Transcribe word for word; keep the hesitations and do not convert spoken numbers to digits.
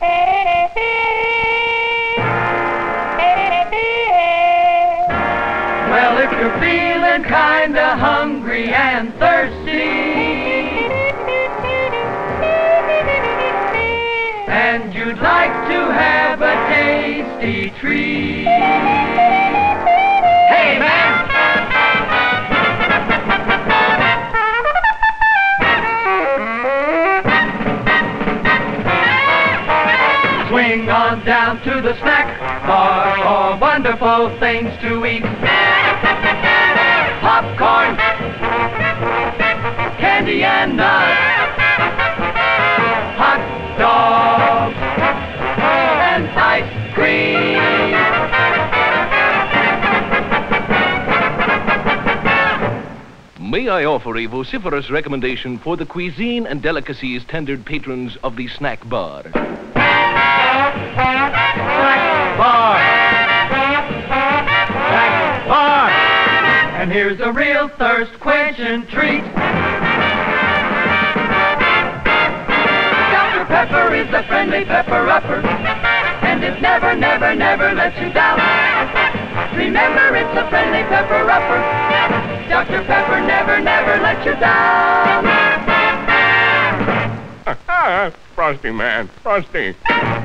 Well, if you're feeling kinda hungry and thirsty, and you'd like to have a tasty treat, hey man! Swing on down to the snack bar for wonderful things to eat. Popcorn, candy and nuts, hot dogs, and ice cream. May I offer a vociferous recommendation for the cuisine and delicacies tendered patrons of the snack bar. Snack bar! Snack bar! And here's a real thirst-quenching treat. Doctor Pepper is the friendly pepper-upper, and it never, never, never lets you down. Remember, it's a friendly pepper-upper. Doctor Pepper never, never lets you down. Frosty, man, Frosty.